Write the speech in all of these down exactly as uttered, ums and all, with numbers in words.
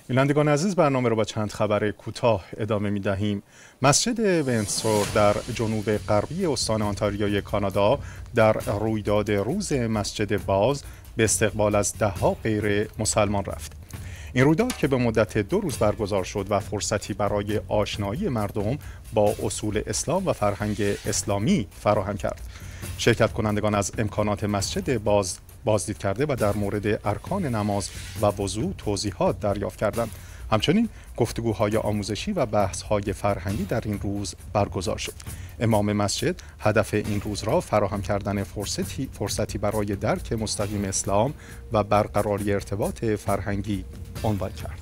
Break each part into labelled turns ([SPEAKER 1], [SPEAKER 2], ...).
[SPEAKER 1] بینندگان عزیز، برنامه رو با چند خبر کوتاه ادامه می دهیم. مسجد وینسور در جنوب غربی استان آنتاریوی کانادا در رویداد روز مسجد باز به استقبال از دهها غیر مسلمان رفت. این رویداد که به مدت دو روز برگزار شد و فرصتی برای آشنایی مردم با اصول اسلام و فرهنگ اسلامی فراهم کرد. شرکت کنندگان از امکانات مسجد باز بازدید کرده و در مورد ارکان نماز و وضو توضیحات دریافت کردند. همچنین گفتگوهای آموزشی و بحث‌های فرهنگی در این روز برگزار شد. امام مسجد هدف این روز را فراهم کردن فرصتی فرصتی برای درک مستقیم اسلام و برقراری ارتباط فرهنگی عنوان کرد.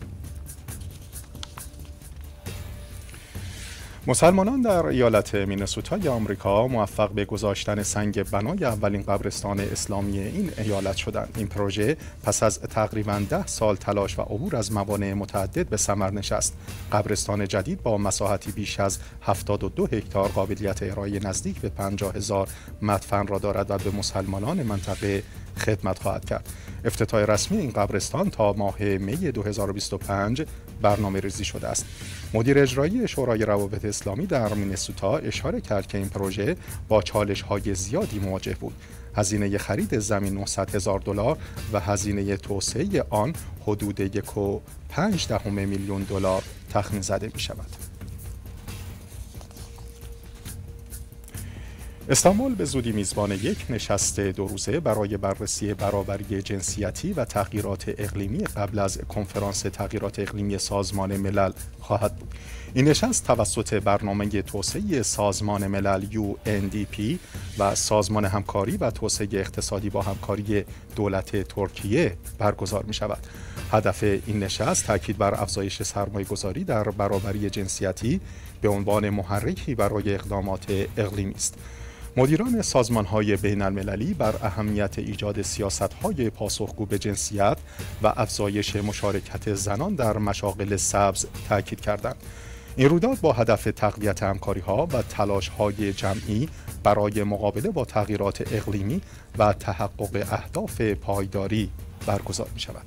[SPEAKER 1] مسلمانان در ایالت مینسوتای آمریکا موفق به گذاشتن سنگ بنای اولین قبرستان اسلامی این ایالت شدند. این پروژه پس از تقریباً ده سال تلاش و عبور از موانع متعدد به ثمر نشست. قبرستان جدید با مساحتی بیش از هفتاد و دو هکتار قابلیت ارائه نزدیک به پنجاه هزار مدفن را دارد و به مسلمانان منطقه خدمت خواهد کرد. افتتاح رسمی این قبرستان تا ماه می دو هزار و بیست و پنج برنامه ریزی شده است. مدیر اجرایی شورای روابط اسلامی در مینسوتا اشاره کرد که این پروژه با چالش‌های زیادی مواجه بود. هزینه خرید زمین نهصد هزار دلار و هزینه توسعه آن حدود یک و پنج دهم میلیون دلار تخمین زده می شود. استانبول به زودی میزبان یک نشست دو روزه برای بررسی برابری جنسیتی و تغییرات اقلیمی قبل از کنفرانس تغییرات اقلیمی سازمان ملل خواهد بود. این نشست توسط برنامه توسعه سازمان ملل یو ان دی پی و سازمان همکاری و توسعه اقتصادی با همکاری دولت ترکیه برگزار می شود. هدف این نشست تاکید بر افزایش سرمایه‌گذاری در برابری جنسیتی به عنوان محرکی برای اقدامات اقلیمی است. مدیران سازمان‌های بین‌المللی بر اهمیت ایجاد سیاست‌های پاسخگو به جنسیت و افزایش مشارکت زنان در مشاغل سبز تاکید کردند. این رویداد با هدف تقویت همکاری‌ها و تلاش‌های جمعی برای مقابله با تغییرات اقلیمی و تحقق اهداف پایداری برگزار می‌شود.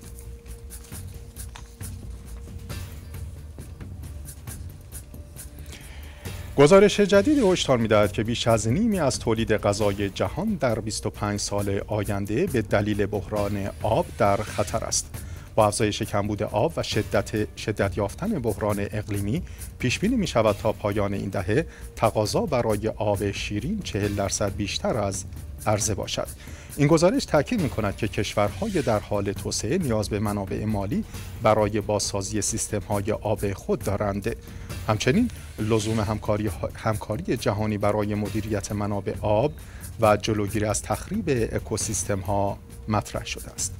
[SPEAKER 1] گزارش جدیدی هشدار می‌دهد که بیش از نیمی از تولید غذای جهان در بیست و پنج سال آینده به دلیل بحران آب در خطر است. با افزایش کمبود آب و شدت شدت یافتن بحران اقلیمی پیش بینی می‌شود تا پایان این دهه تقاضا برای آب شیرین چهل درصد بیشتر از عرضه باشد. این گزارش تاکید می‌کند که کشورهای در حال توسعه نیاز به منابع مالی برای بازسازی سیستم‌های آب خود دارند. همچنین لزوم همکاری همکاری جهانی برای مدیریت منابع آب و جلوگیری از تخریب اکوسیستم‌ها مطرح شده است.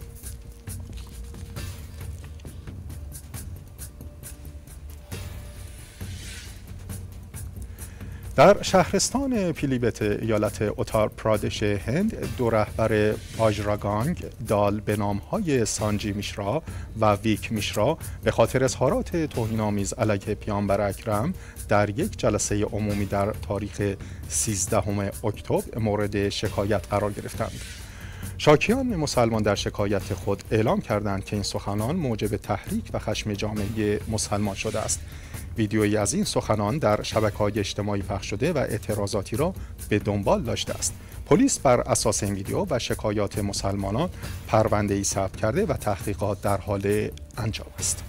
[SPEAKER 1] در شهرستان پیلیبت ایالت اتار پرادش هند دو رهبر باجراگانگ دال به نام‌های سانجی میشرا و ویک میشرا به خاطر اظهارات توهین‌آمیز علیه پیامبر اکرم در یک جلسه عمومی در تاریخ سیزدهم اکتبر مورد شکایت قرار گرفتند. شاکیان مسلمان در شکایت خود اعلام کردند که این سخنان موجب تحریک و خشم جامعه مسلمان شده است. ویدیویی از این سخنان در شبکه‌های اجتماعی پخش شده و اعتراضاتی را به دنبال داشته است. پلیس بر اساس این ویدیو و شکایات مسلمانان پرونده‌ای ثبت کرده و تحقیقات در حال انجام است.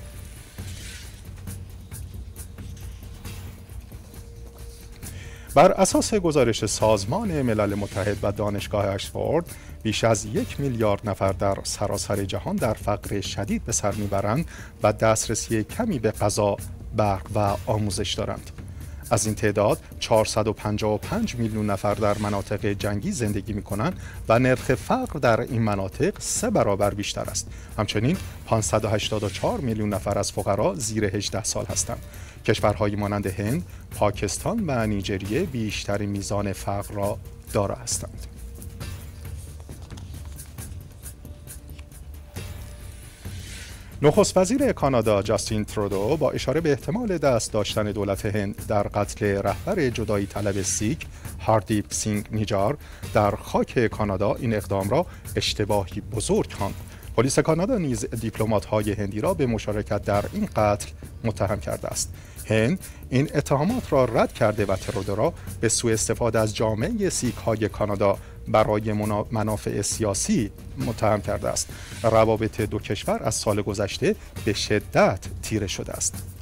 [SPEAKER 1] بر اساس گزارش سازمان ملل متحد و دانشگاه اکسفورد، بیش از یک میلیارد نفر در سراسر جهان در فقر شدید به سر میبرند و دسترسی کمی به غذا، برق و آموزش دارند. از این تعداد چهارصد و پنجاه و پنج میلیون نفر در مناطق جنگی زندگی می‌کنند و نرخ فقر در این مناطق سه برابر بیشتر است. همچنین پانصد و هشتاد و چهار میلیون نفر از فقرا زیر هجده سال هستند. کشورهایی مانند هند، پاکستان و نیجریه بیشترین میزان فقر را دارا هستند. نخست وزیر کانادا جاستین ترودو با اشاره به احتمال دست داشتن دولت هند در قتل رهبر جدایی طلب سیک هاردیپ سینگ نیجار در خاک کانادا این اقدام را اشتباهی بزرگ خواند. پلیس کانادا نیز دیپلمات‌های هندی را به مشارکت در این قتل متهم کرده است. هند این اتهامات را رد کرده و ترودو را به سوء استفاده از جامعه سیک‌های کانادا برای منافع سیاسی متهم کرده است. روابط دو کشور از سال گذشته به شدت تیره شده است.